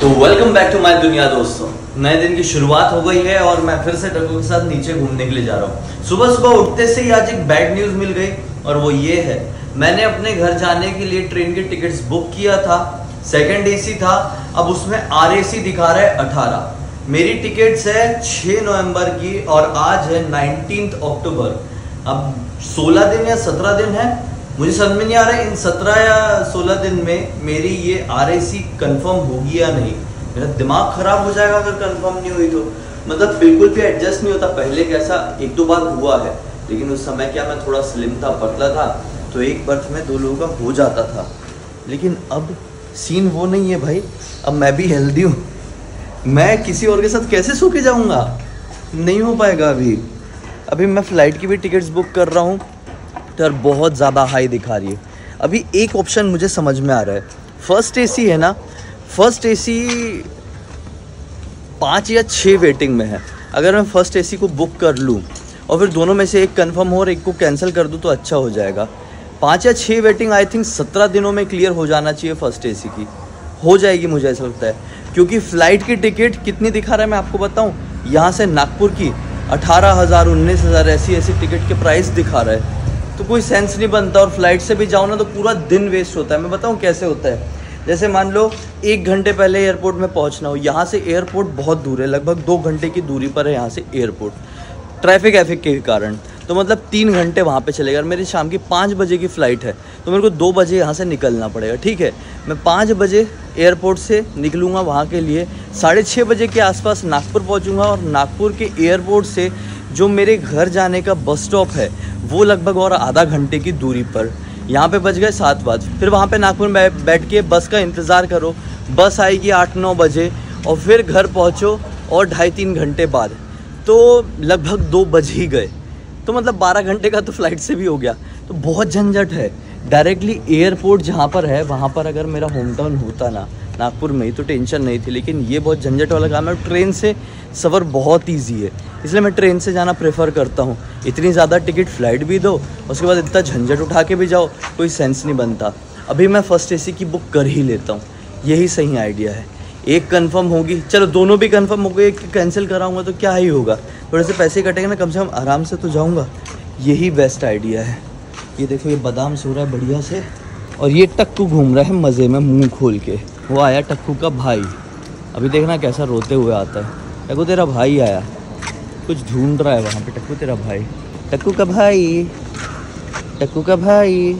तो welcome back to my दुनिया दोस्तों। नए दिन की शुरुआत हो गई है और मैं फिर से टक्कू के साथ नीचे घूमने के लिए जा रहा हूँ। सुबह सुबह उठते से ही आज एक बैड न्यूज मिल गई और वो ये है, मैंने अपने घर जाने के लिए ट्रेन की टिकट्स बुक किया था, सेकंड एसी था, अब उसमें RAC दिखा रहा है 18। मेरी टिकट्स है 6 नवंबर की और आज है 19 अक्टूबर। अब 16 दिन या 17 दिन है, मुझे समझ में नहीं आ रहा है इन 17 या 16 दिन में मेरी ये RAC कंफर्म होगी या नहीं। मेरा दिमाग खराब हो जाएगा अगर कंफर्म नहीं हुई तो। मतलब बिल्कुल भी एडजस्ट नहीं होता। पहले कैसा एक दो बार हुआ है, लेकिन उस समय क्या मैं थोड़ा स्लिम था, पतला था, तो एक बर्थ में 2 लोगों का हो जाता था। लेकिन अब सीन वो नहीं है भाई। अब मैं भी हेल्दी हूँ, मैं किसी और के साथ कैसे सो के जाऊँगा? नहीं हो पाएगा। अभी मैं फ़्लाइट की भी टिकट्स बुक कर रहा हूँ तो यार बहुत ज़्यादा हाई दिखा रही है। अभी एक ऑप्शन मुझे समझ में आ रहा है, फर्स्ट एसी है ना, फर्स्ट एसी 5 या 6 वेटिंग में है। अगर मैं फर्स्ट एसी को बुक कर लूँ और फिर दोनों में से एक कंफर्म हो और एक को कैंसिल कर दूँ तो अच्छा हो जाएगा। 5 या 6 वेटिंग आई थिंक 17 दिनों में क्लियर हो जाना चाहिए। फर्स्ट एसी की हो जाएगी मुझे ऐसा लगता है, क्योंकि फ़्लाइट की टिकट कितनी दिखा रहा है मैं आपको बताऊँ। यहाँ से नागपुर की 18,000 19,000 ऐसी टिकट के प्राइस दिखा रहा है, तो कोई सेंस नहीं बनता। और फ्लाइट से भी जाओ ना तो पूरा दिन वेस्ट होता है। मैं बताऊँ कैसे होता है, जैसे मान लो 1 घंटे पहले एयरपोर्ट में पहुंचना हो, यहाँ से एयरपोर्ट बहुत दूर है, लगभग 2 घंटे की दूरी पर है यहाँ से एयरपोर्ट, ट्रैफिक के कारण। तो मतलब 3 घंटे वहाँ पे चलेगा। मेरी शाम की 5 बजे की फ़्लाइट है तो मेरे को 2 बजे यहाँ से निकलना पड़ेगा। ठीक है, मैं 5 बजे एयरपोर्ट से निकलूँगा वहाँ के लिए, 6:30 बजे के आसपास नागपुर पहुँचूँगा और नागपुर के एयरपोर्ट से जो मेरे घर जाने का बस स्टॉप है वो लगभग और आधा घंटे की दूरी पर। यहाँ पे बज गए 7 बजे, फिर वहाँ पे नागपुर में बैठ के बस का इंतज़ार करो, बस आएगी 8-9 बजे और फिर घर पहुँचो और 2.5-3 घंटे बाद, तो लगभग 2 बज ही गए। तो मतलब 12 घंटे का तो फ्लाइट से भी हो गया। तो बहुत झंझट है। डायरेक्टली एयरपोर्ट जहाँ पर है वहाँ पर अगर मेरा होम टाउन होता ना नागपुर में ही तो टेंशन नहीं थी, लेकिन ये बहुत झंझट वाला काम है। ट्रेन से सफ़र बहुत ईजी है, इसलिए मैं ट्रेन से जाना प्रेफर करता हूँ। इतनी ज़्यादा टिकट फ़्लाइट भी दो, उसके बाद इतना झंझट उठा के भी जाओ, कोई सेंस नहीं बनता। अभी मैं फ़र्स्ट एसी की बुक कर ही लेता हूँ, यही सही आइडिया है। एक कंफर्म होगी, चलो दोनों भी कंफर्म हो गए, एक कैंसिल कराऊंगा तो क्या ही होगा, थोड़े से पैसे कटेंगे ना, कम से कम आराम से तो जाऊँगा। यही बेस्ट आइडिया है। ये देखो, ये बादाम सो रहा है बढ़िया से और ये टक्कू घूम रहा है मज़े में मुँह खोल के। वो आया टक्कू का भाई, अभी देखना कैसा रोते हुए आता है। टक्कू तेरा भाई आया, कुछ ढूंढ रहा है वहाँ पे। टक्कू तेरा भाई, टक्कू का भाई, टक्कू का भाई।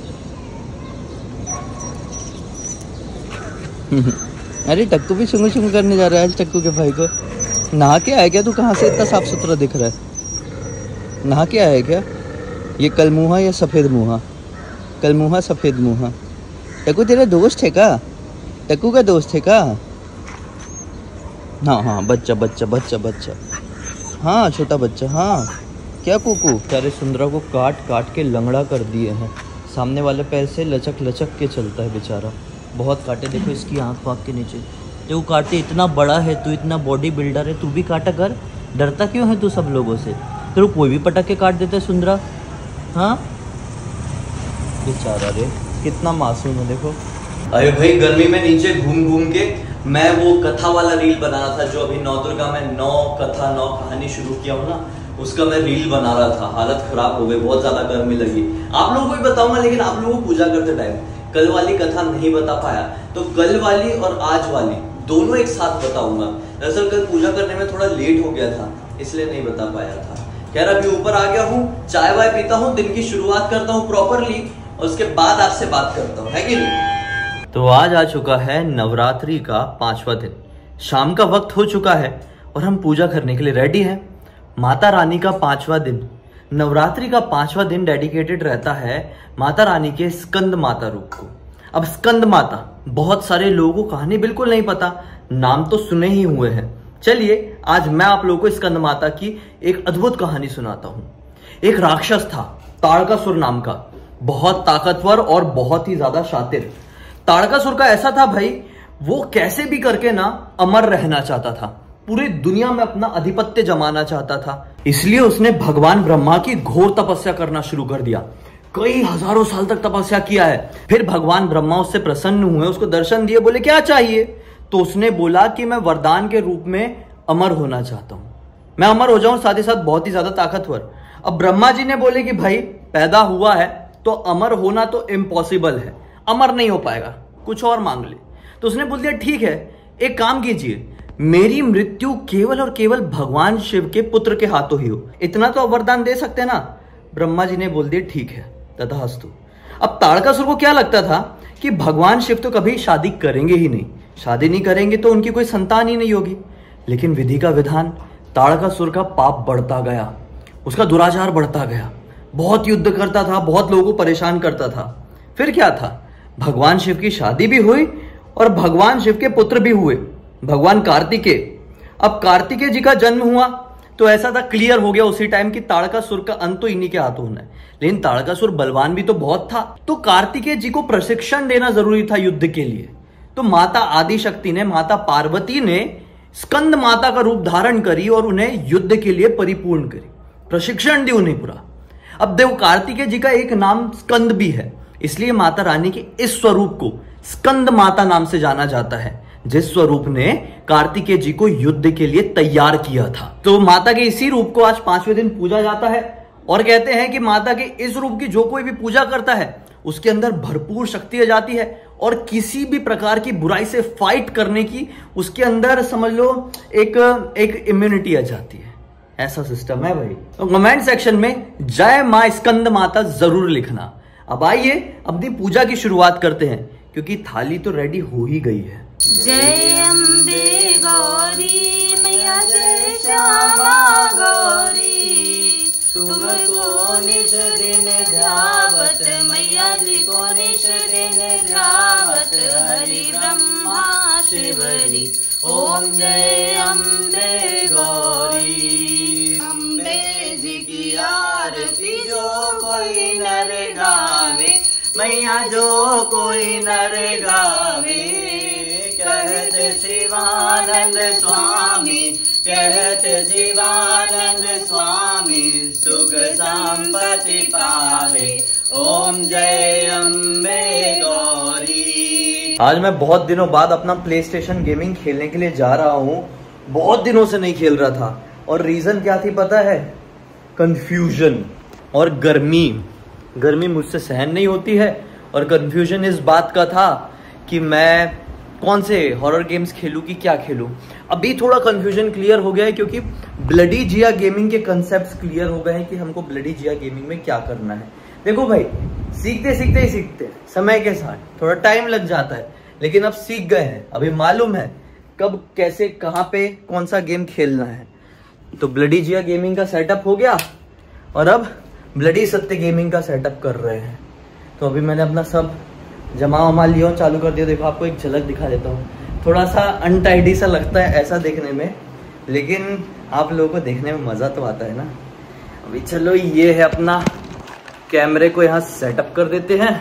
अरे टक्कू भी सुंगू सुंगू करने जा रहा है आज टक्कू के भाई को। नहा के आया क्या तू? कहाँ से इतना साफ सुथरा दिख रहा है? नहा के आया क्या? ये कल मुँहा या सफ़ेद मुँहा? कल मुँहा सफ़ेद मुँहा। टक्कू तेरा दोस्त है का? टक्कू का दोस्त है का? हाँ, बच्चा, हाँ छोटा बच्चा। हाँ क्या कुकू? प्यारे सुंदरा को काट के लंगड़ा कर दिए हैं। सामने वाले पैर से लचक के चलता है बेचारा। बहुत काटे, देखो इसकी आँख के नीचे। तो वो काटे, इतना बड़ा है तू, इतना बॉडी बिल्डर है, तू भी काटा कर। डरता क्यों है तू सब लोगों से? तेरे कोई भी पटक के काट देता है सुंदरा। हाँ बेचारा रे, कितना मासूम है देखो। अरे भाई, गर्मी में नीचे घूम के मैं वो कथा वाला रील बना रहा था, जो अभी नवदुर्गा में 9 कहानी शुरू किया हूँ ना, उसका मैं रील बना रहा था। हालत खराब हो गई, बहुत ज्यादा गर्मी लगी। आप लोगों को भी बताऊंगा, लेकिन आप लोगों को पूजा करते टाइम कल वाली कथा नहीं बता पाया, तो कल वाली और आज वाली दोनों एक साथ बताऊंगा। दरअसल कल पूजा करने में थोड़ा लेट हो गया था, इसलिए नहीं बता पाया था। खैर, अभी ऊपर आ गया हूँ, चाय वाय पीता हूँ, दिन की शुरुआत करता हूँ प्रॉपरली, और उसके बाद आपसे बात करता हूँ, है कि नहीं? तो आज आ चुका है नवरात्रि का 5वां दिन, शाम का वक्त हो चुका है और हम पूजा करने के लिए रेडी हैं। माता रानी का 5वां दिन, नवरात्रि का 5वां दिन डेडिकेटेड रहता है माता रानी के स्कंद माता रूप को। अब स्कंद माता, बहुत सारे लोगों को कहानी बिल्कुल नहीं पता, नाम तो सुने ही हुए हैं। चलिए आज मैं आप लोगों को स्कंद माता की एक अद्भुत कहानी सुनाता हूँ। एक राक्षस था ताड़कासुर नाम का, बहुत ताकतवर और बहुत ही ज्यादा शातिर। ताड़कासुर का ऐसा था भाई, वो कैसे भी करके ना अमर रहना चाहता था, पूरी दुनिया में अपना आधिपत्य जमाना चाहता था। इसलिए उसने भगवान ब्रह्मा की घोर तपस्या करना शुरू कर दिया। कई हजारों साल तक तपस्या किया है। फिर भगवान ब्रह्मा उससे प्रसन्न हुए, उसको दर्शन दिए, बोले क्या चाहिए? तो उसने बोला कि मैं वरदान के रूप में अमर होना चाहता हूं, मैं अमर हो जाऊं, साथ ही साथ बहुत ही ज्यादा ताकतवर। अब ब्रह्मा जी ने बोले कि भाई पैदा हुआ है तो अमर होना तो इम्पॉसिबल है, अमर नहीं हो पाएगा, कुछ और मांग ले। तो उसने बोल दिया ठीक है, एक काम कीजिए, मेरी मृत्यु केवल और केवल भगवान शिव के पुत्र के हाथों ही हो, इतना तो वरदान दे सकते ना। ब्रह्मा जी ने बोल दिया ठीक है, तथास्तु। अब ताड़कासुर को क्या लगता था कि भगवान शिव तो कभी शादी करेंगे ही नहीं, शादी नहीं करेंगे तो उनकी कोई संतान ही नहीं होगी। लेकिन विधि का विधान, ताड़कासुर का पाप बढ़ता गया, उसका दुराचार बढ़ता गया, बहुत युद्ध करता था, बहुत लोगों को परेशान करता था। फिर क्या था, भगवान शिव की शादी भी हुई और भगवान शिव के पुत्र भी हुए, भगवान कार्तिकेय। अब कार्तिकेय जी का जन्म हुआ तो ऐसा था, क्लियर हो गया उसी टाइम कि ताड़कासुर का अंत तो इन्हीं के हाथों होना है। लेकिन ताड़कासुर बलवान भी तो बहुत था, तो कार्तिकेय जी को प्रशिक्षण देना जरूरी था युद्ध के लिए। तो माता आदिशक्ति ने, माता पार्वती ने स्कंद माता का रूप धारण करी और उन्हें युद्ध के लिए परिपूर्ण करी, प्रशिक्षण दी उन्हें पूरा। अब देखो कार्तिकेय जी का एक नाम स्कंद भी है, इसलिए माता रानी के इस स्वरूप को स्कंद माता नाम से जाना जाता है, जिस स्वरूप ने कार्तिकेय जी को युद्ध के लिए तैयार किया था। तो माता के इसी रूप को आज 5वें दिन पूजा जाता है और कहते हैं कि माता के इस रूप की जो कोई भी पूजा करता है उसके अंदर भरपूर शक्ति आ जाती है और किसी भी प्रकार की बुराई से फाइट करने की उसके अंदर समझ लो एक इम्यूनिटी आ जाती है। ऐसा सिस्टम है भाई। तो कमेंट सेक्शन में जय मां स्कंद माता जरूर लिखना। अब आइए अपनी पूजा की शुरुआत करते हैं, क्योंकि थाली तो रेडी हो ही गई है। जय अम्बे गौरी मैया, जय श्यामा गौरी, तुमको निज दिन ध्यावत मैया जी को निज दिन ध्यावत, हरि ब्रह्मा शिवरी, ओम जय अम्बे गौरी। अम्बे जी की आरती जो कोई नर गावे, मैया जो कोई नर गावे, कहते शिवानंद स्वामी, कहते शिवानंद स्वामी, सुख संपत्ति पावे, ओम जय अम्बे गौरी। आज मैं बहुत दिनों बाद अपना प्ले स्टेशन गेमिंग खेलने के लिए जा रहा हूँ। बहुत दिनों से नहीं खेल रहा था और रीजन क्या थी पता है, कंफ्यूजन और गर्मी मुझसे सहन नहीं होती है। और कंफ्यूजन इस बात का था कि मैं कौन से हॉरर गेम्स खेलूं कि क्या खेलूं। अभी थोड़ा कंफ्यूजन क्लियर हो गया है, क्योंकि ब्लडी जिया गेमिंग के कंसेप्ट्स क्लियर हो गए हैं कि हमको ब्लडी जिया गेमिंग में क्या करना है। देखो भाई, सीखते सीखते समय के साथ थोड़ा टाइम लग जाता है, लेकिन अब सीख गए हैं, अभी मालूम है कब कैसे कहाँ पे कौन सा गेम खेलना है। तो ब्लडी जिया गेमिंग का सेटअप हो गया और अब ब्लडी सत्य गेमिंग का सेटअप कर रहे हैं। तो अभी मैंने अपना सब जमा लिया, चालू कर दिया। देखो आपको एक झलक दिखा देता हूँ, थोड़ा सा अनटाइडी सा लगता है ऐसा देखने में, लेकिन आप लोगों को देखने में मज़ा तो आता है ना। अभी चलो ये है अपना, कैमरे को यहाँ सेटअप कर देते हैं।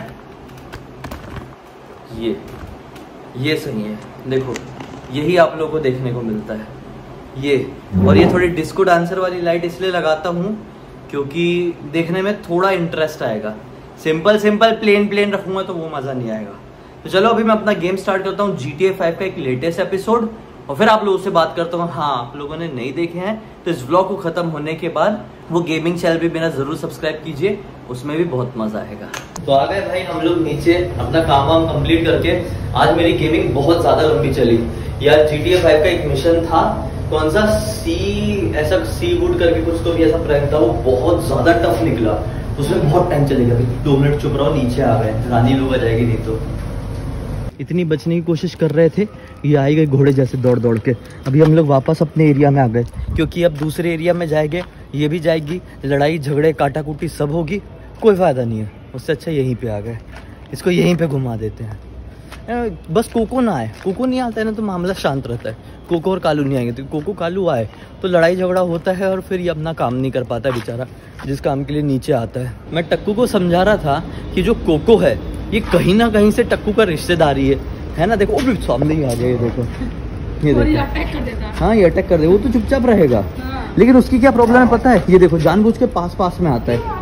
ये सही है, देखो यही आप लोगों को देखने को मिलता है ये। और ये थोड़ी डिस्को डांसर वाली लाइट इसलिए लगाता हूँ क्योंकि देखने में थोड़ा इंटरेस्ट आएगा। सिंपल प्लेन रखूंगा तो वो मज़ा नहीं आएगा। तो चलो अभी मैं अपना गेम स्टार्ट करता हूँ, GTA 5 का एक लेटेस्ट एपिसोड, और फिर आप लोगों से बात करता हूँ। हाँ, आप लोगों ने नहीं देखे हैं तो इस व्लॉग को खत्म होने के बाद वो गेमिंग चैनल भी मेरा जरूर सब्सक्राइब कीजिए, उसमें भी बहुत मजा आएगा। तो आ गए भाई हम लोग नीचे अपना काम वाम कंप्लीट करके। आज मेरी गेमिंग बहुत ज्यादा लंबी चली यार। GTA 5 का एक मिशन था, कौन सा सी वुड करके कुछ तो भी ऐसा प्रैंक था, वो बहुत ज्यादा टफ निकला, उसमें बहुत टाइम चलेगा। 2 मिनट चुप रहो, नीचे आ गए, रानी लोग आ जाएगी नहीं तो। इतनी बचने की कोशिश कर रहे थे, ये आई गए घोड़े जैसे दौड़ के। अभी हम लोग वापस अपने एरिया में आ गए, क्योंकि अब दूसरे एरिया में जाएंगे, ये भी जाएगी, लड़ाई झगड़े काटा कुटी सब होगी, कोई फायदा नहीं है। उससे अच्छा यहीं पे आ गए, इसको यहीं पे घुमा देते हैं। बस कोको ना आए, कोको नहीं आता है ना तो मामला शांत रहता है। कोको और कालू नहीं आएंगे, तो कोको कालू आए तो लड़ाई झगड़ा होता है और फिर ये अपना काम नहीं कर पाता बेचारा, जिस काम के लिए नीचे आता है। मैं टक्कू को समझा रहा था कि जो कोको है ये कहीं ना कहीं से टक्कू का रिश्तेदारी है ना। देखो वो सामने ही आ गया, ये देखो अटैक कर देता। हाँ, ये अटैक कर दे, वो तो चुपचाप रहेगा। लेकिन उसकी क्या प्रॉब्लम है पता है, ये देखो जानबूझ के पास में आता है,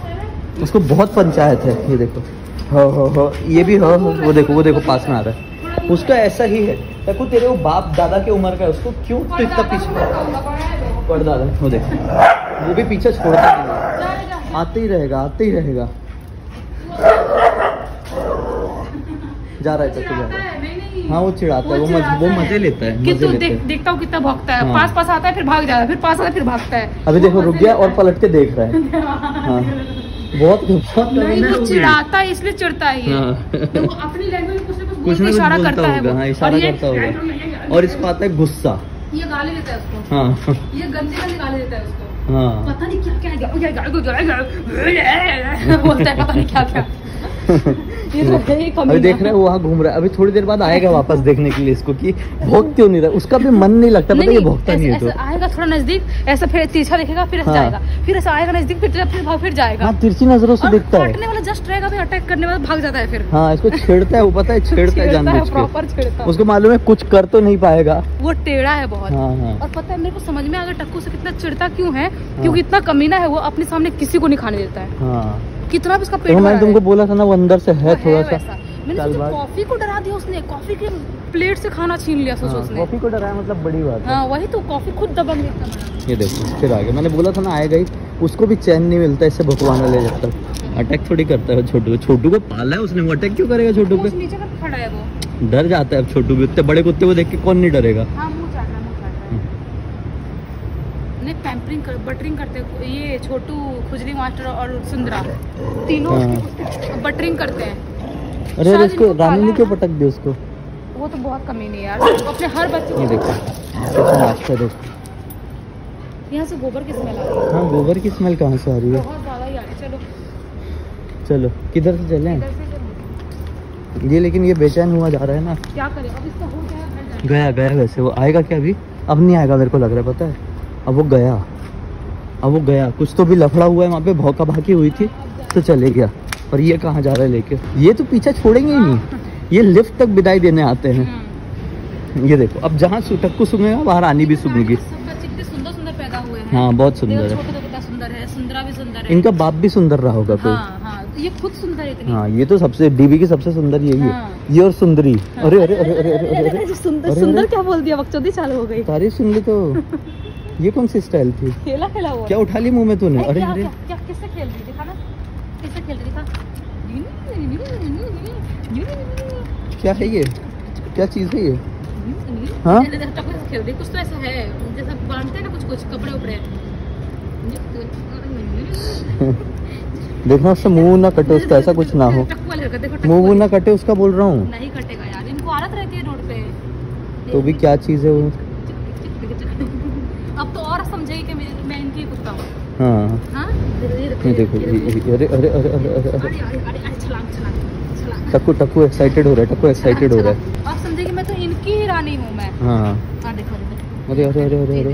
उसको बहुत पंचायत है। ये देखो हो ये भी हो, वो देखो पास में आ रहा है। उसका ऐसा ही है। देखो तेरे वो बाप दादा के उम्र का है, उसको क्यों तो इतना पीछे पड़ दादा, वो देख वो भी पीछे छोड़ता नहीं, आते ही रहेगा आते ही रहेगा। जा रहा है चक्कू, जा रहा है। हाँ वो चिढ़ाता है, वो मजे लेता है, मजे लेता है। देखता हूँ कितना भागता है, पास पास आता है फिर भाग जाता है, फिर पास आता है फिर भागता है। अभी देखो रुक गया और पलट के देख रहा है। हाँ बहुत नहीं, वो चिढ़ाता है इसलिए चिढ़ता है ये। तो वो अपनी लैंग्वेज में कुछ ना कुछ इशारा करता है, हाँ इशारा करता होगा। और इसको आता है गुस्सा, ये गाली देता है उसको। हाँ ये गंदी गाली देता है उसको। हाँ पता नहीं क्या क्या बोलता है, पता नहीं क्या क्या। ये तो अभी देख रहे हैं वो वहाँ घूम रहा है, अभी थोड़ी देर बाद आएगा वापस देखने के लिए इसको कि भौंक क्यों नहीं रहा, उसका भी मन नहीं लगता, पता ये भौंकता नहीं है। तो आएगा थोड़ा नजदीक, ऐसा फिर तिरछा देखेगा, फिर ऐसा जाएगा, फिर ऐसा आएगा नजदीक, फिर जाएगा। हाँ तिरछी नजरों से देखता है, काटने वाला जस्ट रहेगा, फिर अटैक करने वाला भाग जाता है फिर। हाँ इसको छेड़ता है, वो पता है छेड़ता है जानबूझ के, प्रॉपर छेड़ता है। उसको मालूम है कुछ कर तो नहीं पाएगा, वो टेढ़ा है बहुत। और पता है मेरे को समझ में आ गया टक्कू से कितना चिढ़ता क्यों है, क्योंकि इतना कमीना है वो, अपने सामने किसी को नहीं खाने देता है। कितना भी उसका पेट, मैंने तुमको बोला था ना वो अंदर से है थोड़ा सा। मैंने कॉफी को डरा दिया उसने, कॉफी के प्लेट से खाना छीन लिया सोचो उसने। कॉफी को डराया मतलब बड़ी बात है। हाँ वही तो, कॉफी खुद दबंग देता। ये देखो फिर आ गया, मैंने बोला था ना आएगा ही, उसको भी चैन नहीं मिलता इससे भगवान ले जब तक। अटैक थोड़ी करता है छोटू को पाला है उसने, वो अटैक क्यों करेगा छोटू पे? नीचे का खड़ा है वो, डर जाता है अब छोटू भी, उतने बड़े कुत्ते को देख के कौन नहीं डरेगा। पैम्परिंग बटरिंग करते ये छोटू, खुजली मास्टर और सुंदरा तीनों बटरिंग करते हैं। अरे इसको रानी ने क्यों पटक दी उसको? वो तो बहुत कमी नहीं यार, अपने हर बच्चे को। देखो यहाँ से गोबर की स्मेल आ रही है। हाँ गोबर की स्मेल कहाँ से आ रही है? बहुत ज्यादा ही आ रही है। चलो चलो किधर से चलें? ये लेकिन ये बेचैन हुआ जा रहा है ना, क्या करें अब, इसका हो गया वैसे वो आएगा क्या अभी? अब नहीं आएगा मेरे को लग रहा है, पता है अब वो गया, कुछ तो भी लफड़ा हुआ है वहाँ पे, भौका भाकी हुई थी तो चले गया। और ये कहाँ जा रहा है लेके? ये तो पीछा छोड़ेंगे ही नहीं, ये लिफ्ट तक विदाई देने आते हैं। ये देखो अब जहाँ टक्कू सुनेगा वहाँ रानी भी सुनेगी। सुंदर पैदा हुए हैं। हाँ बहुत सुंदर है, सुंदर है, सुंदरा भी सुंदर है। इनका बाप भी सुंदर रहा होगा कोई। ये खुद सुंदर है इतनी। हाँ ये तो सबसे डीबी की सबसे सुंदर यही है, ये और सुंदरी। अरे अरे अरे अरे अरे सुंदर क्या बोल दिया, बकचोदी चालू हो गई। तारीफ सुन ली तो। ये कौन सी स्टाइल थी? खेला वो क्या उठा ली मुंह में तूने? अरे अरे क्या किससे खेल रही थी, दिखा ना किससे खेल रही थी? क्या है ये, क्या चीज है ये? हाँ खेल रही कुछ तो ऐसा है जैसा बांधते हैं ना कुछ कपड़े उपड़े। देखना उससे मुंह ना कटे उसका, ऐसा कुछ ना हो, मुंह ना कटे उसका बोल रहा हूँ। नहीं कटेगा यार, इनको आदत रहती है रोड पे। तो भी क्या चीज है वो? अब तो और समझेगी कि मैं इनकी कुत्ता हूँ। हाँ ये देखो, अरे अरे अरे अरे अरे टक्कू एक्साइटेड हो रहा है, आप समझेगी मैं तो इनकी ही रानी हूँ मैं। हाँ देखो अरे अरे अरे अरे,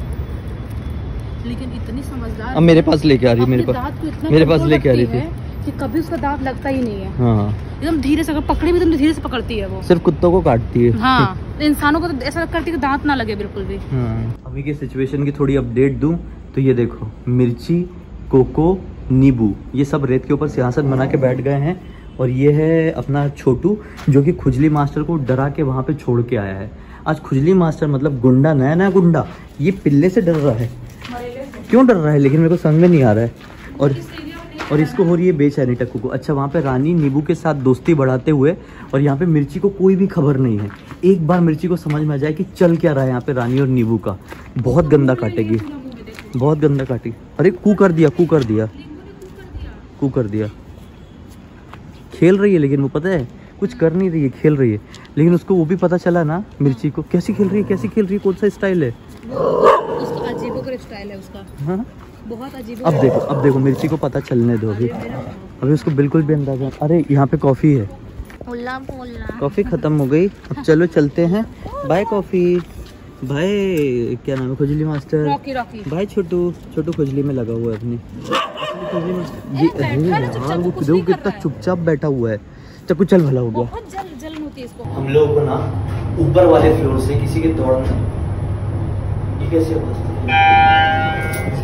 लेकिन इतनी समझदार, अब मेरे पास लेके आ रही है, मेरे पास लेके आ रही थी कि कभी उसका दांत लगता ही नहीं है। हाँ एकदम धीरे से, अगर पकड़ी भी तो धीरे से पकड़ती है वो, सिर्फ कुत्तों को काटती है। हाँ इंसानों को तो ऐसा करती है कि दांत ना लगे बिल्कुल भी। अभी की सिचुएशन की थोड़ी अपडेट दूं तो ये देखो मिर्ची, कोको, नींबू, ये सब रेत के ऊपर सियासत बना के बैठ गए हैं। और ये है अपना छोटू जो कि खुजली मास्टर को डरा के वहाँ पे छोड़ के आया है। आज खुजली मास्टर मतलब गुंडा, नया गुंडा, ये पिल्ले से डर रहा है। क्यों डर रहा है लेकिन मेरे को समझ में नहीं आ रहा है। और इसको हो रही है बेचैनी टक्कू को। अच्छा वहाँ पे रानी नींबू के साथ दोस्ती बढ़ाते हुए, और यहाँ पे मिर्ची को कोई भी खबर नहीं है। एक बार मिर्ची को समझ में आ जाए कि चल क्या रहा है यहाँ पे रानी और नींबू का, बहुत गंदा काटेगी, बहुत गंदा काटी। अरे कू कर दिया। खेल रही है लेकिन वो पता है कुछ कर नहीं रही है, खेल रही है। लेकिन उसको वो भी पता चला ना मिर्ची को, कैसी खेल रही है, कौन सा स्टाइल है उसका, अजीबोगरीब स्टाइल है उसका। हाँ बहुत अजीब। अब देखो मिर्ची को पता चलने दो अभी उसको बिल्कुल भी अंदाजा। अरे यहाँ पे कॉफी है, कॉफी खत्म हो गई, अब चलो चलते हैं। बाय कॉफी, बाय क्या नाम है खुजली मास्टर, रॉकी। बाय छोटू खुजली में लगा हुआ है अपनी खुजली मास्टर। वो कितना चुपचाप बैठा हुआ है। चल चल भला हो गया। बहुत जलन होती है इसको। हम लोग को ना ऊपर वाले फ्लोर से किसी के दौड़ना, ये कैसे हो सकता है?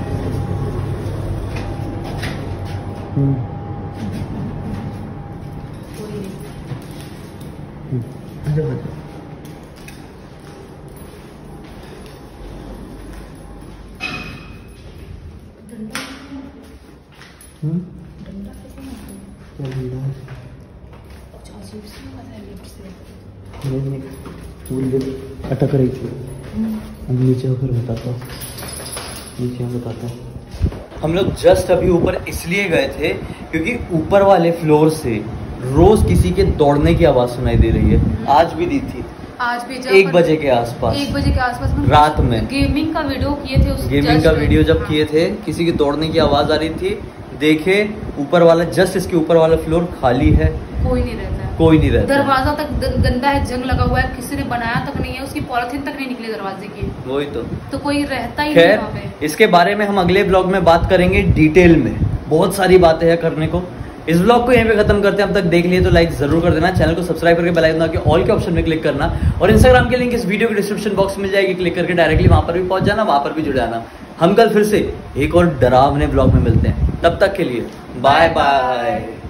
अटक रही थी। नीचे होकर बताता हूँ, नीचे बताता हूँ। हम लोग जस्ट अभी ऊपर इसलिए गए थे क्योंकि ऊपर वाले फ्लोर से रोज किसी के दौड़ने की आवाज सुनाई दे रही है। आज भी दी थी, आज भी 1 बजे के आसपास, 1 बजे के आसपास रात में गेमिंग का वीडियो किए थे। गेमिंग का वीडियो जब किए थे, किसी के दौड़ने की आवाज आ रही थी। देखे ऊपर वाला, जस्ट इसके ऊपर वाला फ्लोर खाली है, कोई नहीं रहता है, कोई नहीं रहता। दरवाजा तक गंदा है, जंग लगा हुआ है, किसी ने बनाया तक नहीं है, उसकी पॉलिथीन तक नहीं निकली दरवाजे की। वही तो कोई रहता ही नहीं वहाँ पे। इसके बारे में हम अगले ब्लॉग में बात करेंगे डिटेल में, बहुत सारी बातें हैं करने को। इस ब्लॉग को यहीं पे खत्म करते हैं। अब तक देख लिए तो लाइक जरूर कर देना, चैनल को सब्सक्राइब करके बेल आइकन दबा के ऑल के ऑप्शन में क्लिक करना, और इंस्टाग्राम के लिंक इस वीडियो के डिस्क्रिप्शन बॉक्स में मिल जाएगी, क्लिक करके डायरेक्टली वहां पर भी पहुंच जाना, वहां पर भी जुड़ जाना। हम कल फिर से एक और डरावने ब्लॉग में मिलते हैं, तब तक के लिए बाय बाय।